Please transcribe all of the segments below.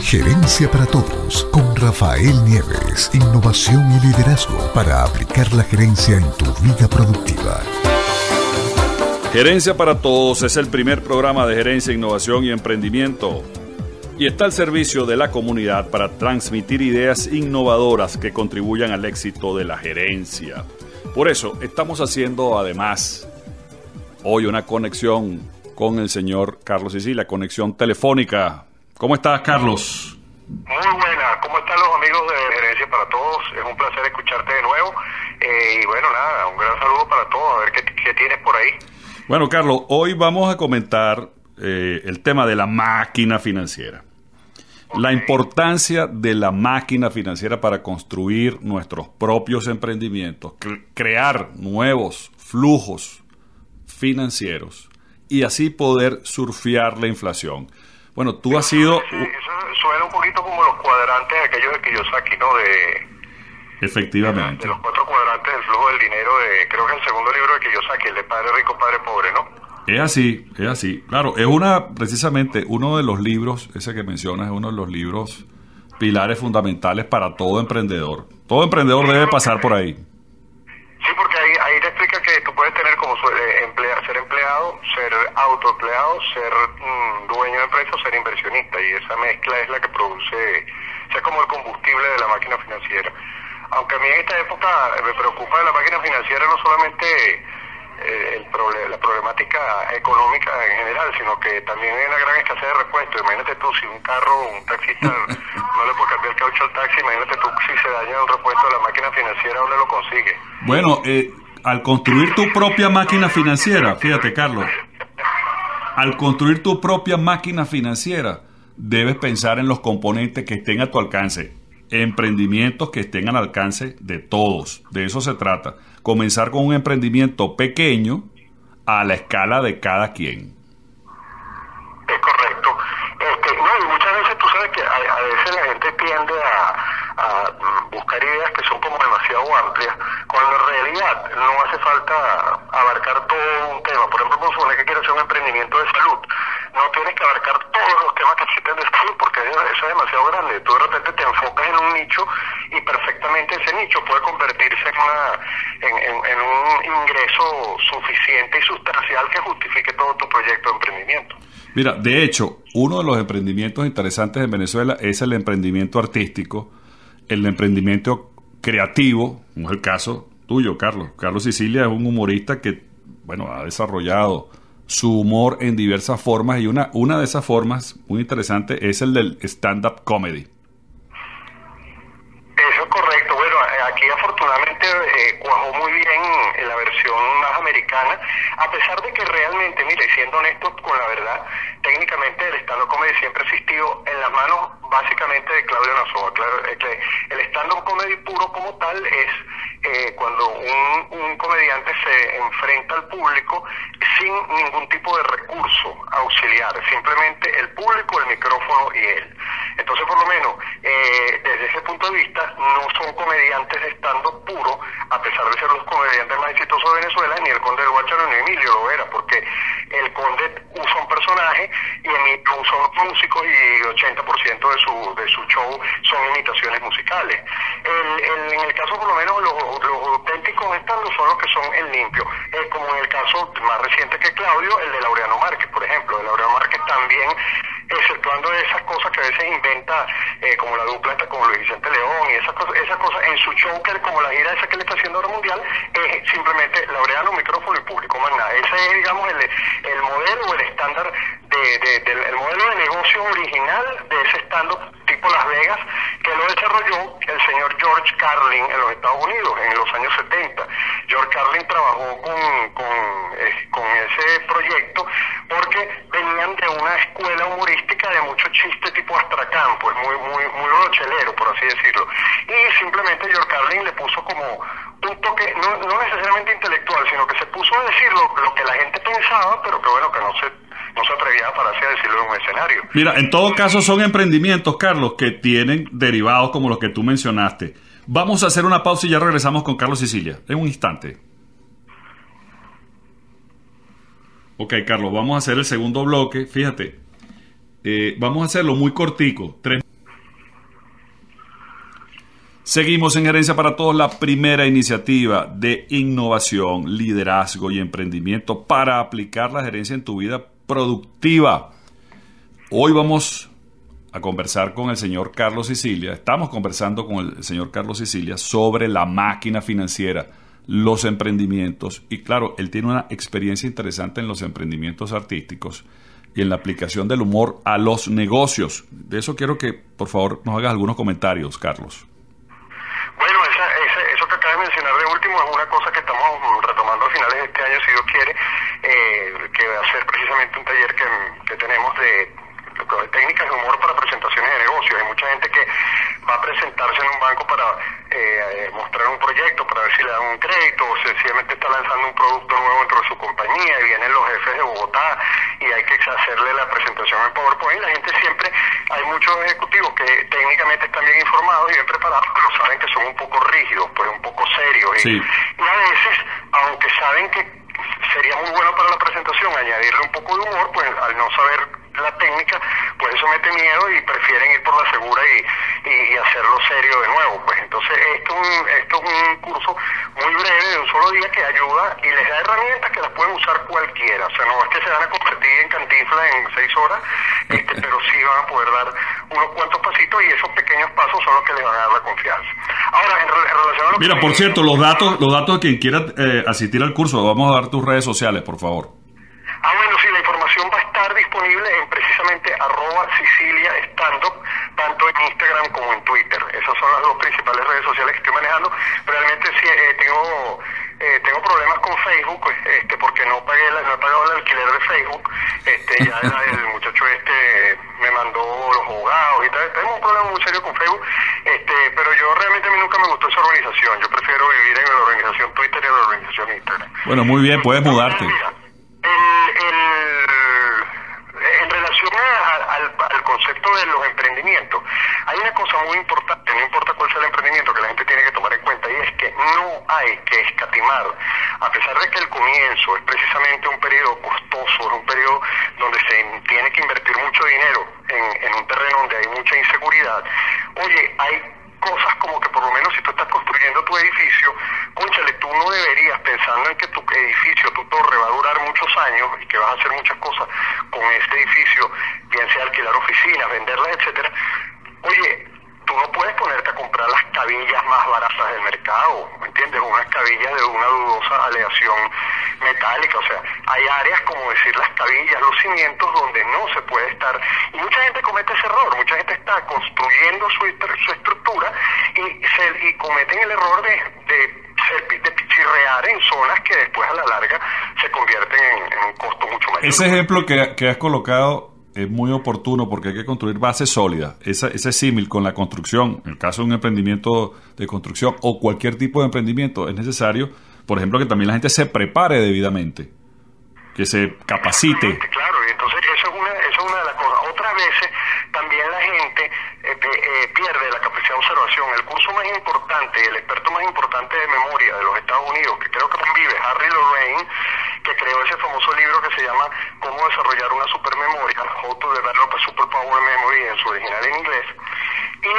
Gerencia para Todos con Rafael Nieves. Innovación y liderazgo para aplicar la gerencia en tu vida productiva. Gerencia para Todos es el primer programa de gerencia, innovación y emprendimiento. Y está al servicio de la comunidad para transmitir ideas innovadoras que contribuyan al éxito de la gerencia. Por eso estamos haciendo además hoy una conexión con el señor Carlos Sicilia, conexión telefónica. ¿Cómo estás, Carlos? Muy buena. ¿Cómo están los amigos de Gerencia para Todos? Es un placer escucharte de nuevo. Y bueno, nada, un gran saludo para todos. A ver qué tienes por ahí. Bueno, Carlos, hoy vamos a comentar el tema de la máquina financiera. Okay. La importancia de la máquina financiera para construir nuestros propios emprendimientos, crear nuevos flujos financieros y así poder surfear la inflación. Bueno, tú has sido... Sí, eso suena un poquito como los cuadrantes aquellos de Kiyosaki, ¿no? Efectivamente. De los 4 cuadrantes del flujo del dinero creo que el segundo libro de Kiyosaki, el de Padre Rico, Padre Pobre, ¿no? Es así. Claro, es precisamente uno de los libros, ese que mencionas, es uno de los libros pilares fundamentales para todo emprendedor. Todo emprendedor debe pasar por ahí. Sí, porque ahí te explica que tú puedes tener como ser empleado, ser autoempleado, ser dueño de empresa o ser inversionista, y esa mezcla es la que produce, es como el combustible de la máquina financiera. Aunque a mí en esta época me preocupa de la máquina financiera no solamente la problemática económica en general, sino que también hay una gran escasez de repuestos. Imagínate tú, si un taxista no le puede cambiar el caucho al taxi, imagínate tú si se daña un repuesto de la máquina financiera, ¿dónde lo consigue? Bueno, al construir tu propia máquina financiera, fíjate, Carlos, al construir tu propia máquina financiera, debes pensar en los componentes que estén a tu alcance, emprendimientos que estén al alcance de todos. De eso se trata. Comenzar con un emprendimiento pequeño a la escala de cada quien. Es correcto. No, y muchas veces tú sabes que a veces la gente tiende a buscar ideas que son como demasiado amplias, cuando en realidad no hace falta abarcar todo un tema. Por ejemplo, suponer que quieres hacer un emprendimiento de salud, no tienes que abarcar todos los temas que existen de salud, porque eso es demasiado grande. Tú de repente te enfocas en un nicho y perfectamente ese nicho puede convertirse en un ingreso suficiente y sustancial que justifique todo tu proyecto de emprendimiento. Mira, de hecho, uno de los emprendimientos interesantes en Venezuela es el emprendimiento artístico, el emprendimiento creativo, como es el caso tuyo, Carlos. Carlos Sicilia es un humorista que, bueno, ha desarrollado su humor en diversas formas, y una de esas formas muy interesante es el del stand-up comedy. Eso es correcto. Bueno, aquí afortunadamente cuajó muy bien en la versión más americana, a pesar de que realmente, mire, siendo honesto con la verdad, técnicamente el stand-up comedy siempre ha existido en las manos básicamente de Claudio Nazoa. El stand-up comedy puro como tal es cuando un comediante se enfrenta al público sin ningún tipo de recurso auxiliar, simplemente el público, el micrófono y él. Entonces, por lo menos, desde ese punto de vista, no son comediantes de stand-up puro, a pesar de ser los comediantes más exitosos de Venezuela, ni el Conde del Guácharo ni Emilio lo era, porque el Conde usa un personaje y Emilio usa músicos, y 80% de su show son imitaciones musicales. En el caso, por lo menos, los auténticos stand-up son los que son en limpio, como en el caso más reciente que Claudio, el de Laureano Márquez, por ejemplo. El de Laureano Márquez también, exceptuando esas cosas que a veces inventa, como la dupla esta con Luis Vicente León, y esas cosas en su show, que como la gira esa que le está haciendo ahora mundial, es simplemente Laureano, micrófono y público, más nada. Ese es, digamos, el modelo o el estándar el modelo de negocio original de ese stand-up tipo Las Vegas, que lo desarrolló el señor George Carlin en los Estados Unidos en los años 70. George Carlin trabajó con ese proyecto porque venían de una escuela humorística de mucho chiste tipo astracán, pues muy brochelero, por así decirlo. Y simplemente George Carlin le puso como un toque, no necesariamente intelectual, sino que se puso a decir lo que la gente pensaba, pero que bueno, que no se atrevía a pararse a decirlo en un escenario. Mira, en todo caso son emprendimientos, Carlos, que tienen derivados como los que tú mencionaste. Vamos a hacer una pausa y ya regresamos con Carlos Sicilia, en un instante. Ok, Carlos, vamos a hacer el segundo bloque. Fíjate, vamos a hacerlo muy cortico. Seguimos en Gerencia para Todos, la primera iniciativa de innovación, liderazgo y emprendimiento para aplicar la gerencia en tu vida productiva. Hoy vamos a conversar con el señor Carlos Sicilia. Estamos conversando con el señor Carlos Sicilia sobre la máquina financiera, los emprendimientos. Y claro, él tiene una experiencia interesante en los emprendimientos artísticos y en la aplicación del humor a los negocios. De eso quiero que, por favor, nos hagas algunos comentarios, Carlos. Bueno, eso que acabas de mencionar de último es una cosa que estamos retomando a finales de este año, si Dios quiere, que va a ser precisamente un taller que tenemos de técnicas de humor para presentaciones de negocios. Hay mucha gente que va a presentarse en un banco para mostrar un proyecto, para ver si le dan un crédito, o sencillamente está lanzando un producto nuevo dentro de su compañía y vienen los jefes de Bogotá y hay que hacerle la presentación en PowerPoint. La gente siempre, hay muchos ejecutivos que técnicamente están bien informados y bien preparados, pero saben que son un poco rígidos, pues un poco serios. Sí. Y a veces, aunque saben que sería muy bueno para la presentación añadirle un poco de humor, pues al no saber la técnica, pues eso mete miedo y prefieren ir por la segura y hacerlo serio de nuevo. Pues entonces esto es un curso muy breve de un solo día que ayuda y les da herramientas que las pueden usar cualquiera. O sea, no es que se van a convertir en Cantinflas en 6 horas, pero sí van a poder dar unos cuantos pasitos y esos pequeños pasos son los que les van a dar la confianza. Ahora, en relación a lo Mira, que... por cierto, los datos de quien quiera asistir al curso, vamos a dar tus redes sociales, por favor. Bueno, sí, la información va a estar disponible en precisamente @Sicilia Standup, tanto en Instagram como en Twitter. Esas son las dos principales redes sociales que estoy manejando. Realmente sí, tengo problemas con Facebook, porque no he pagado el alquiler de Facebook. Ya el muchacho me mandó los abogados y tal. Tengo un problema muy serio con Facebook, pero yo realmente a mí nunca me gustó esa organización. Yo prefiero vivir en la organización Twitter y en la organización Instagram. Bueno, muy bien, puedes mudarte. Mira, en relación al concepto de los emprendimientos, hay una cosa muy importante, no importa cuál sea el emprendimiento, que la gente tiene que tomar en cuenta, y es que no hay que escatimar. A pesar de que el comienzo es precisamente un periodo costoso, es un periodo donde se tiene que invertir mucho dinero en un terreno donde hay mucha inseguridad. Oye, hay cosas como que por lo menos si tú estás construyendo tu edificio, cónchale, tú no deberías, pensando en que tu edificio, tu torre va a durar muchos años y que vas a hacer muchas cosas con este edificio, bien sea alquilar oficinas, venderlas, etcétera. Oye, tú no puedes ponerte a comprar las cabillas más baratas del mercado, ¿me entiendes? Unas cabillas de una dudosa aleación metálica. O sea, hay áreas como decir las cabillas, los cimientos, donde no se puede estar, y mucha gente comete ese error. Mucha gente está construyendo su estructura y cometen el error de pichirrear en zonas que después a la larga se convierten en un costo mucho mayor. Ese ejemplo que has colocado es muy oportuno porque hay que construir bases sólidas. Ese símil con la construcción, en el caso de un emprendimiento de construcción o cualquier tipo de emprendimiento, es necesario, por ejemplo, que también la gente se prepare debidamente, que se capacite. Claro, y entonces eso es una de las cosas. Otras veces también la gente pierde la capacidad de observación. El curso más importante, el experto más importante de memoria de los Estados Unidos, que creo que vive, Harry Lorraine, que creó ese famoso libro que se llama Cómo desarrollar una supermemoria, How to Develop a Superpower Memory, en su original en inglés. Y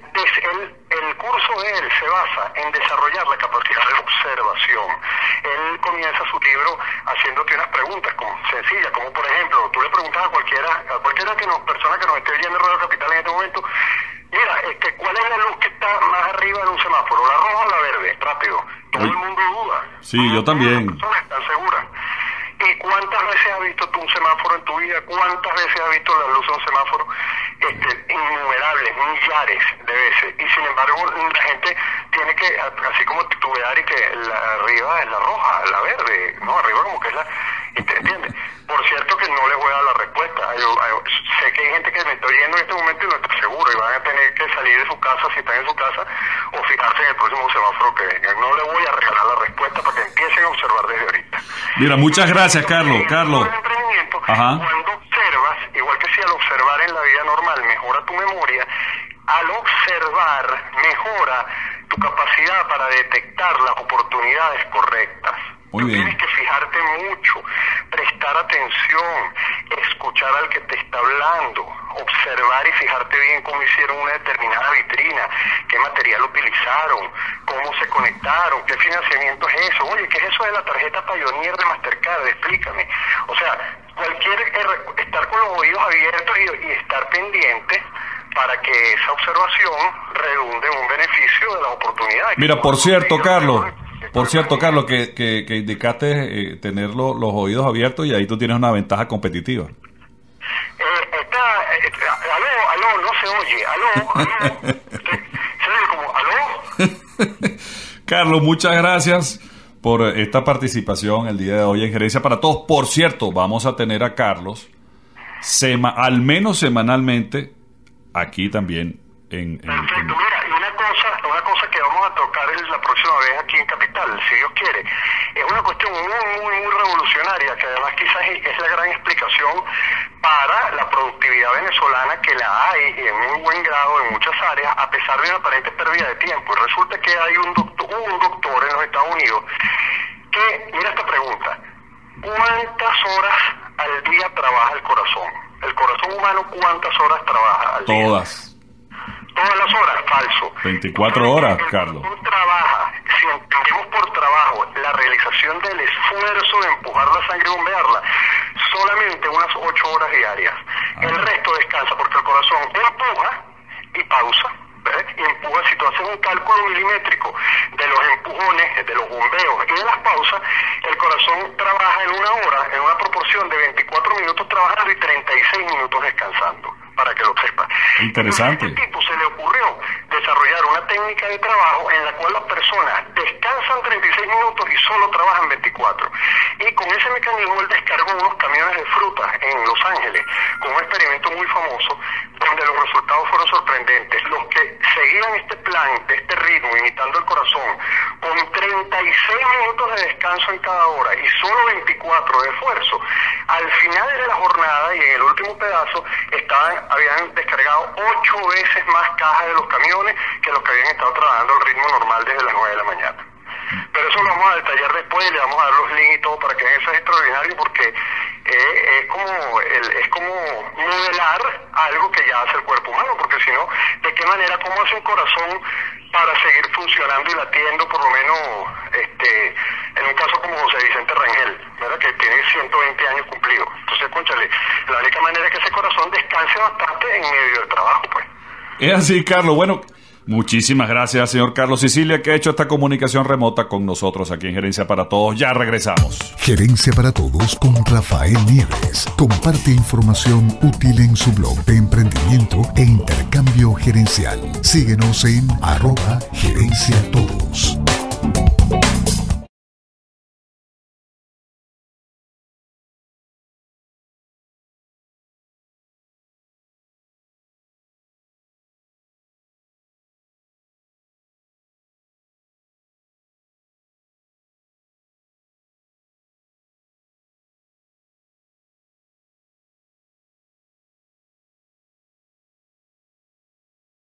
el curso de él se basa en desarrollar la capacidad de observación. Él comienza su libro haciéndote unas preguntas sencillas, como por ejemplo, tú le preguntas a cualquiera persona que nos esté oyendo en Radio Capital en este momento, mira, ¿cuál es la luz que está más arriba de un semáforo? ¿La roja o la verde? Rápido. Todo el mundo duda. Sí, yo también. Las personas están seguras. ¿Y cuántas veces has visto tú un semáforo en tu vida? ¿Cuántas veces has visto la luz de un semáforo? Innumerables, millares de veces. Y sin embargo, la gente tiene que, así como titubear y que arriba es la roja, la verde, ¿no? Arriba como que es la... ¿Entiendes? Por cierto que no les voy a dar la respuesta. Sé que hay gente que me está oyendo en este momento y no está seguro y van a tener que salir de su casa, si están en su casa, o fijarse en el próximo semáforo que venga. No les voy a regalar la respuesta para que empiecen a observar desde ahorita. Mira, muchas gracias, Carlos. Cuando observas, igual que si al observar en la vida normal mejora tu memoria, al observar mejora tu capacidad para detectar las oportunidades correctas. Muy bien. Tienes que fijarte mucho, prestar atención, escuchar al que te está hablando. observar y fijarte bien cómo hicieron una determinada vitrina, qué material utilizaron, cómo se conectaron, qué financiamiento es eso. Oye, ¿qué es eso de la tarjeta Pioneer de Mastercard? Explícame. O sea, estar con los oídos abiertos y estar pendiente para que esa observación redunde en un beneficio de las oportunidades. Mira, por cierto, Carlos, que indicaste tener los oídos abiertos, y ahí tú tienes una ventaja competitiva. Aló, no se oye, aló, se oye como, aló. Carlos, muchas gracias por esta participación el día de hoy en Gerencia para Todos. Por cierto, vamos a tener a Carlos al menos semanalmente aquí también Perfecto. Mira, y una cosa que vamos a tocar la próxima vez aquí en Capital, si Dios quiere, es una cuestión muy revolucionaria, que además quizás es la gran explicación para la productividad venezolana, que la hay en muy buen grado en muchas áreas, a pesar de una aparente pérdida de tiempo. Y resulta que hay un doctor en los Estados Unidos que, mira esta pregunta: ¿cuántas horas al día trabaja el corazón? El corazón humano, ¿cuántas horas trabaja al día? Todas las horas, falso. 24 horas, Carlos. Trabaja, si entendemos por trabajo la realización del esfuerzo de empujar la sangre y bombearla, solamente unas 8 horas diarias. El resto descansa, porque el corazón empuja y pausa. ¿Ves? Y empuja. Si tú haces un cálculo milimétrico de los empujones, de los bombeos y de las pausas, el corazón trabaja en una hora, en una proporción de 24 minutos trabajando y 36 minutos descansando, para que lo sepas. Interesante. A este tipo se le ocurrió desarrollar una técnica de trabajo en la cual las personas descansan 36 minutos y solo trabajan 24. Y con ese mecanismo él descargó unos camiones de frutas en Los Ángeles, con un experimento muy famoso, donde los resultados fueron sorprendentes. Los que seguían este plan, este ritmo, imitando el corazón, con 36 minutos de descanso en cada hora y solo 24 de esfuerzo, al final de la jornada y en el último pedazo habían descargado 8 veces más cajas de los camiones que los que habían estado trabajando al ritmo normal desde las 9 de la mañana. Pero eso lo vamos a detallar después y le vamos a dar los links y todo para que vean. Eso es extraordinario, porque es como modelar algo que ya hace el cuerpo humano, porque si no, ¿de qué manera, cómo hace un corazón para seguir funcionando y latiendo, por lo menos en un caso como José Vicente Rangel, ¿verdad?, que tiene 120 años cumplidos? Entonces, cónchale, la única manera es que ese corazón descanse bastante en medio del trabajo, pues. Es así, Carlos. Bueno, muchísimas gracias, señor Carlos Sicilia, que ha hecho esta comunicación remota con nosotros aquí en Gerencia para Todos. Ya regresamos. Gerencia para Todos con Rafael Nieves. Comparte información útil en su blog de emprendimiento e intercambio gerencial. Síguenos en @gerenciatodos.